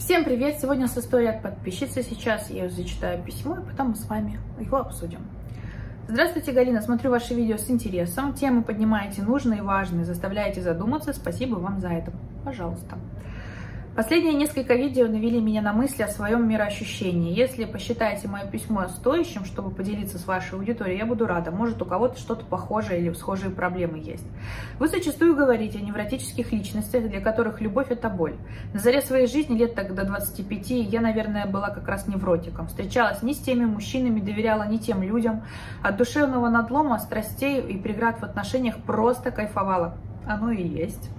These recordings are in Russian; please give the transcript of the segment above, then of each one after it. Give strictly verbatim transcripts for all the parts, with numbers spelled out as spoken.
Всем привет! Сегодня с историей от подписчицы. Сейчас я зачитаю письмо, и потом мы с вами его обсудим. Здравствуйте, Галина. Смотрю ваши видео с интересом. Темы поднимаете нужные и важные, заставляете задуматься. Спасибо вам за это. Пожалуйста. Последние несколько видео навели меня на мысли о своем мироощущении. Если посчитаете мое письмо стоящим, чтобы поделиться с вашей аудиторией, я буду рада. Может, у кого-то что-то похожее или схожие проблемы есть. Вы зачастую говорите о невротических личностях, для которых любовь – это боль. На заре своей жизни, лет так до двадцати пяти, я, наверное, была как раз невротиком. Встречалась не с теми мужчинами, доверяла не тем людям. От душевного надлома, страстей и преград в отношениях просто кайфовала. Оно и есть.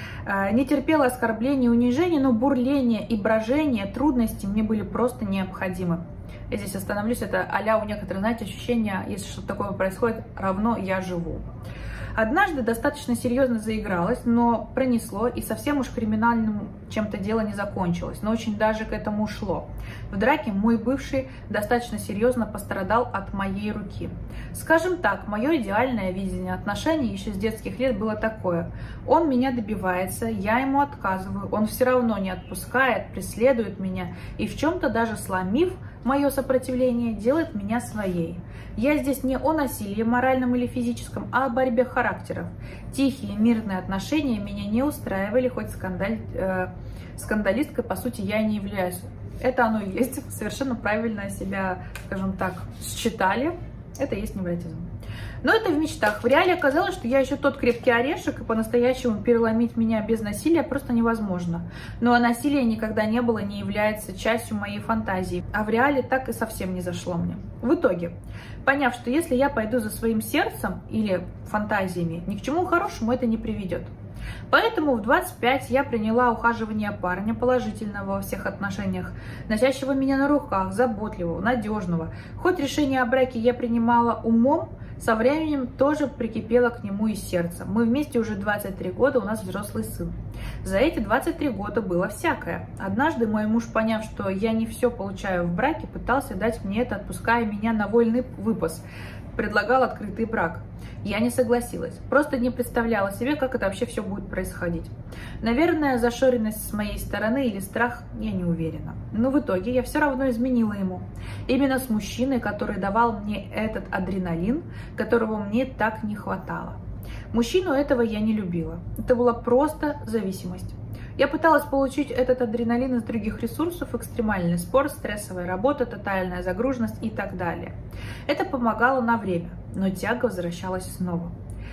Не терпела оскорблений и унижений, но бурление и брожение, трудности мне были просто необходимы. Я здесь остановлюсь, это а-ля у некоторых, знаете, ощущение, если что-то такое происходит, равно я живу. Однажды достаточно серьезно заигралась, но пронесло, и совсем уж криминальным чем-то дело не закончилось, но очень даже к этому шло. В драке мой бывший достаточно серьезно пострадал от моей руки. Скажем так, мое идеальное видение отношений еще с детских лет было такое. Он меня добивается, я ему отказываю, он все равно не отпускает, преследует меня и в чем-то даже сломив мое сопротивление, делает меня своей. Я здесь не о насилии моральном или физическом, а о борьбе характеров. Тихие, мирные отношения меня не устраивали, хоть скандаль, э, скандалисткой, по сути, я и не являюсь. Это оно и есть. Совершенно правильно себя, скажем так, считали. Это и есть невротизм. Но это в мечтах. В реале оказалось, что я еще тот крепкий орешек, и по-настоящему переломить меня без насилия просто невозможно. Но насилие никогда не было, не является частью моей фантазии. А в реале так и совсем не зашло мне. В итоге, поняв, что если я пойду за своим сердцем или фантазиями, ни к чему хорошему это не приведет. Поэтому в двадцать пять я приняла ухаживание парня положительного во всех отношениях, носящего меня на руках, заботливого, надежного. Хоть решение о браке я принимала умом, со временем тоже прикипела к нему и сердце. Мы вместе уже двадцать три года, у нас взрослый сын. За эти двадцать три года было всякое. Однажды мой муж, поняв, что я не все получаю в браке, пытался дать мне это, отпуская меня на вольный выпас. Предлагал открытый брак. Я не согласилась. Просто не представляла себе, как это вообще все будет происходить. Наверное, зашоренность с моей стороны или страх, я не уверена. Но в итоге я все равно изменила ему. Именно с мужчиной, который давал мне этот адреналин, которого мне так не хватало. Мужчину этого я не любила. Это была просто зависимость. Я пыталась получить этот адреналин из других ресурсов: экстремальный спорт, стрессовая работа, тотальная загруженность и так далее. Это помогало на время, но тяга возвращалась снова.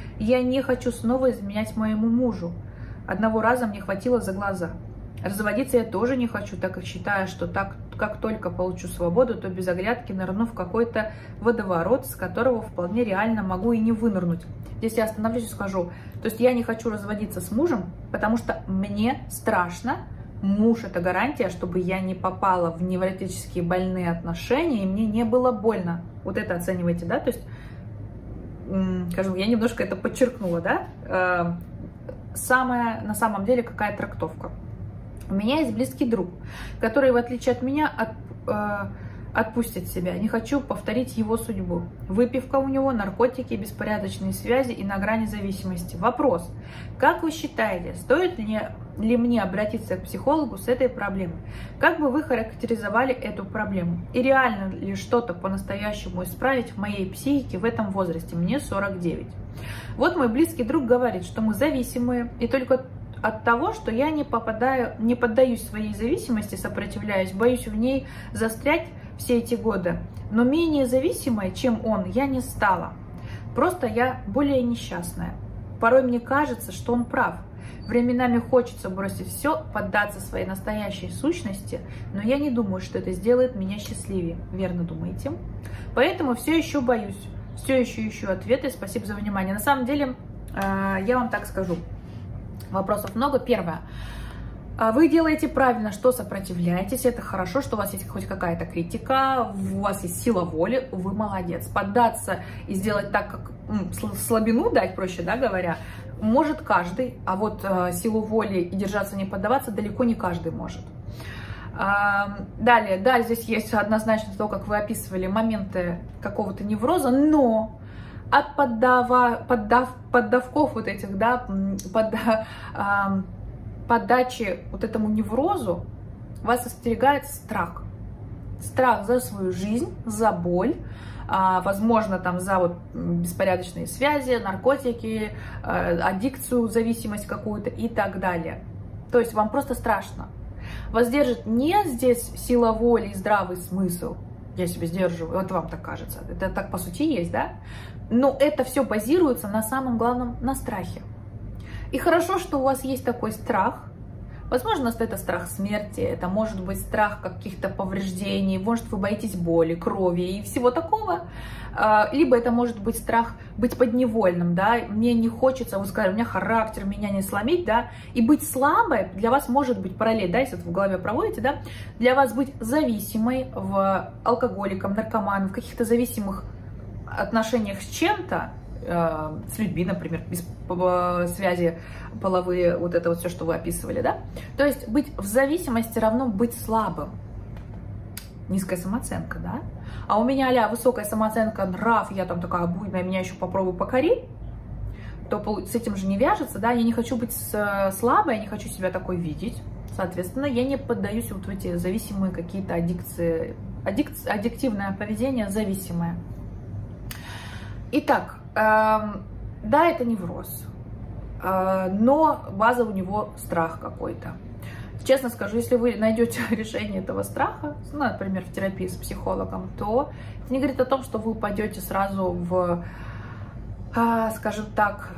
Я не хочу снова изменять моему мужу. Одного раза мне хватило за глаза. Разводиться я тоже не хочу, так как считаю, что так, как только получу свободу, то без оглядки нырну в какой-то водоворот, с которого вполне реально могу и не вынырнуть. Здесь я остановлюсь и скажу, то есть я не хочу разводиться с мужем, потому что мне страшно. Муж – это гарантия, чтобы я не попала в невротические больные отношения, и мне не было больно. Вот это оценивайте, да, то есть, скажем, я немножко это подчеркнула, да, самая, на самом деле, какая трактовка. У меня есть близкий друг, который, в отличие от меня, от, э, отпустит себя. Не хочу повторить его судьбу. Выпивка у него, наркотики, беспорядочные связи и на грани зависимости. Вопрос. Как вы считаете, стоит ли, ли мне обратиться к психологу с этой проблемой? Как бы вы характеризовали эту проблему? И реально ли что-то по-настоящему исправить в моей психике в этом возрасте? Мне сорок девять. Вот мой близкий друг говорит, что мы зависимые, и только от того, что я не попадаю, не поддаюсь своей зависимости, сопротивляюсь, боюсь в ней застрять все эти годы. Но менее зависимой, чем он, я не стала. Просто я более несчастная. Порой мне кажется, что он прав. Временами хочется бросить все, поддаться своей настоящей сущности, но я не думаю, что это сделает меня счастливее. Верно думаете? Поэтому все еще боюсь, все еще ищу ответы. Спасибо за внимание. На самом деле, я вам так скажу. Вопросов много. Первое. Вы делаете правильно, что сопротивляетесь. Это хорошо, что у вас есть хоть какая-то критика, у вас есть сила воли, вы молодец. Поддаться и сделать так, как слабину дать, проще, да, говоря, может каждый, а вот э, силу воли и держаться не поддаваться далеко не каждый может. А, далее, да, здесь есть однозначно то, как вы описывали моменты какого-то невроза, но от поддава, поддав, поддавков вот этих, да, подда, а, подачи вот этому неврозу вас остерегает страх. Страх за свою жизнь, за боль, возможно, там за вот беспорядочные связи, наркотики, аддикцию, зависимость какую-то и так далее. То есть вам просто страшно. Вас держит не здесь сила воли и здравый смысл, я себя сдерживаю, вот вам так кажется, это так по сути есть, да? Но это все базируется на самом главном, на страхе. И хорошо, что у вас есть такой страх. Возможно, это страх смерти, это может быть страх каких-то повреждений, может, вы боитесь боли, крови и всего такого. Либо это может быть страх быть подневольным, да, мне не хочется, вы сказали, у меня характер, меня не сломить, да, и быть слабой для вас может быть параллель, да, если вы в голове проводите, да, для вас быть зависимой в алкоголиком, наркоманом, в каких-то зависимых отношениях с чем-то, с людьми, например, без связи половые, вот это вот все, что вы описывали, да? То есть быть в зависимости равно быть слабым. Низкая самооценка, да? А у меня а-ля высокая самооценка, нрав, я там такая буйная, меня еще попробуй покори, то с этим же не вяжется, да? Я не хочу быть слабой, я не хочу себя такой видеть. Соответственно, я не поддаюсь вот в эти зависимые какие-то аддикции, аддикции, аддиктивное поведение зависимое. Итак, да, это невроз, но база у него страх какой-то. Честно скажу, если вы найдете решение этого страха, ну, например, в терапии с психологом, то это не говорит о том, что вы упадете сразу в, скажем так,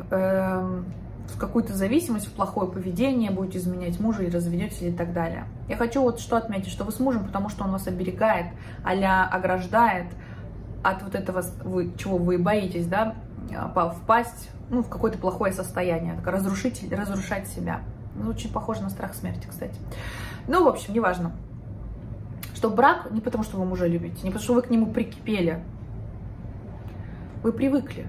в какую-то зависимость, в плохое поведение, будете изменять мужа и разведетесь и так далее. Я хочу вот что отметить, что вы с мужем, потому что он вас оберегает, а-ля ограждает от вот этого, вы, чего вы боитесь, да, впасть, ну, в какое-то плохое состояние, разрушить, разрушать себя. Ну, очень похоже на страх смерти, кстати. Ну, в общем, неважно. Что брак не потому, что вы мужа любите, не потому, что вы к нему прикипели. Вы привыкли,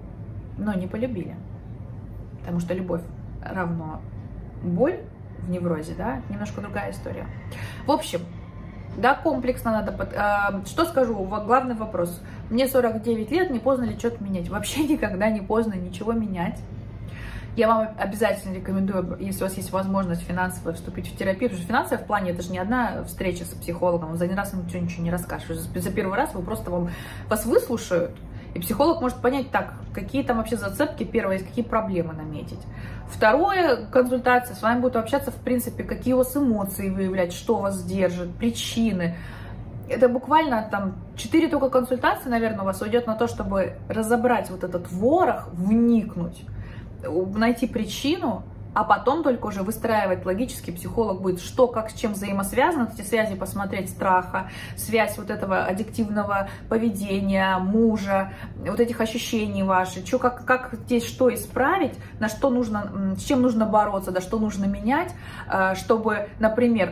но не полюбили. Потому что любовь равно боль в неврозе, да, немножко другая история. В общем, да, комплексно надо... Под... А, что скажу? Главный вопрос. Мне сорок девять лет, не поздно ли что-то менять? Вообще никогда не поздно ничего менять. Я вам обязательно рекомендую, если у вас есть возможность финансово вступить в терапию, потому что финансовая в плане, это же не одна встреча с психологом, за один раз ему ничего, ничего не расскажешь. За первый раз вы просто вам, вас выслушают, и психолог может понять, так, какие там вообще зацепки, первое, есть какие проблемы наметить. Второе, консультация, с вами будут общаться, в принципе, какие у вас эмоции выявлять, что вас держит, причины. Это буквально там четыре только консультации, наверное, у вас уйдет на то, чтобы разобрать вот этот ворох, вникнуть, найти причину, а потом только уже выстраивать логически. Психолог будет, что, как, с чем взаимосвязано, эти связи посмотреть, страха, связь вот этого аддиктивного поведения, мужа, вот этих ощущений ваших, что, как, как здесь что исправить, на что нужно, с чем нужно бороться, да, что нужно менять, чтобы, например,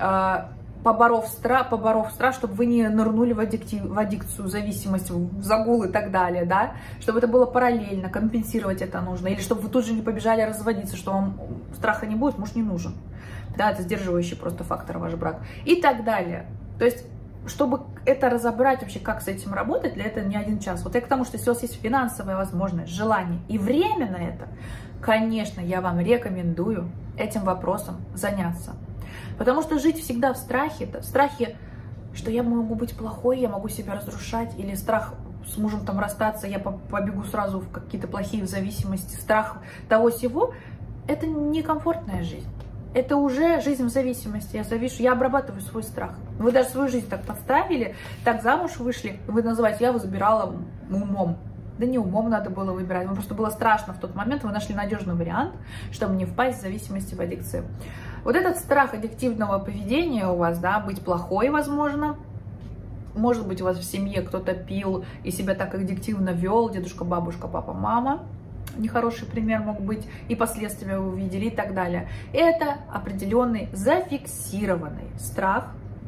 поборов страх, поборов страх, чтобы вы не нырнули в, аддиктив, в аддикцию, зависимость, в загул и так далее, да, чтобы это было параллельно, компенсировать это нужно, или чтобы вы тут же не побежали разводиться, что вам страха не будет, муж не нужен, да, это сдерживающий просто фактор ваш брак и так далее. То есть, чтобы это разобрать вообще, как с этим работать, для этого не один час. Вот я к тому, что если у вас есть финансовая возможность, желание и время на это, конечно, я вам рекомендую этим вопросом заняться. Потому что жить всегда в страхе, в страхе, что я могу быть плохой, я могу себя разрушать, или страх с мужем там расстаться, я побегу сразу в какие-то плохие зависимости, страх того-сего, это некомфортная жизнь. Это уже жизнь в зависимости, я завишу, я обрабатываю свой страх. Вы даже свою жизнь так подставили, так замуж вышли, вы называете, я выбирала умом. Да не умом надо было выбирать, вам просто было страшно в тот момент, вы нашли надежный вариант, чтобы не впасть в зависимости, в аддикцию. Вот этот страх аддиктивного поведения у вас, да, быть плохой, возможно, может быть, у вас в семье кто-то пил и себя так аддиктивно вел, дедушка, бабушка, папа, мама, нехороший пример мог быть, и последствия вы увидели и так далее. Это определенный зафиксированный страх,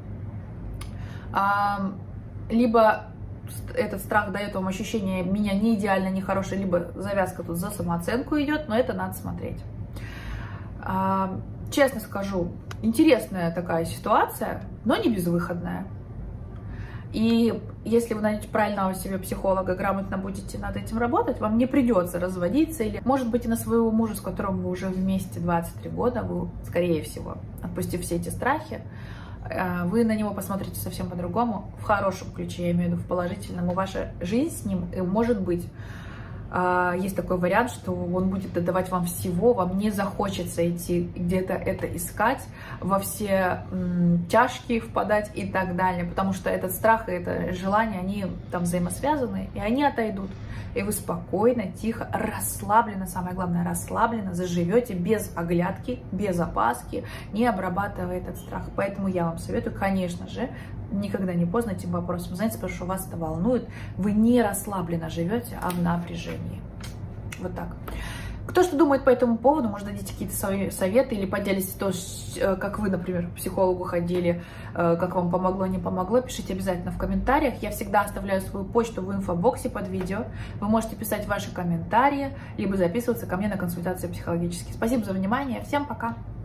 либо этот страх дает вам ощущение меня не идеально, не хорошее, либо завязка тут за самооценку идет, но это надо смотреть. Честно скажу, интересная такая ситуация, но не безвыходная. И если вы найдете правильного себе психолога, грамотно будете над этим работать, вам не придется разводиться. Или, может быть, и на своего мужа, с которым вы уже вместе двадцать три года, вы, скорее всего, отпустив все эти страхи, вы на него посмотрите совсем по-другому, в хорошем ключе, я имею в виду в положительном. И ваша жизнь с ним может быть. Есть такой вариант, что он будет додавать вам всего, вам не захочется идти где-то это искать, во все м, тяжкие впадать и так далее, потому что этот страх и это желание, они там взаимосвязаны, и они отойдут. И вы спокойно, тихо, расслабленно, самое главное, расслабленно заживете без оглядки, без опаски, не обрабатывая этот страх. Поэтому я вам советую, конечно же, никогда не поздно этим вопросом заняться, потому что вас это волнует. Вы не расслабленно живете, а в напряжении. Вот так. Кто что думает по этому поводу, может, дадите какие-то советы или поделитесь то, как вы, например, к психологу ходили, как вам помогло, не помогло, пишите обязательно в комментариях. Я всегда оставляю свою почту в инфобоксе под видео. Вы можете писать ваши комментарии, либо записываться ко мне на консультации психологические. Спасибо за внимание. Всем пока!